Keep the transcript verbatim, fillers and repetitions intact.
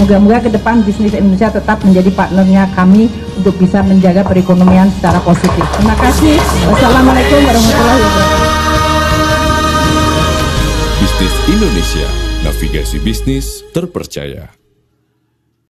Moga-moga ke depan bisnis Indonesia tetap menjadi partnernya kami untuk bisa menjaga perekonomian secara positif. Terima kasih. Wassalamualaikum warahmatullahi wabarakatuh. Bisnis Indonesia, navigasi bisnis terpercaya.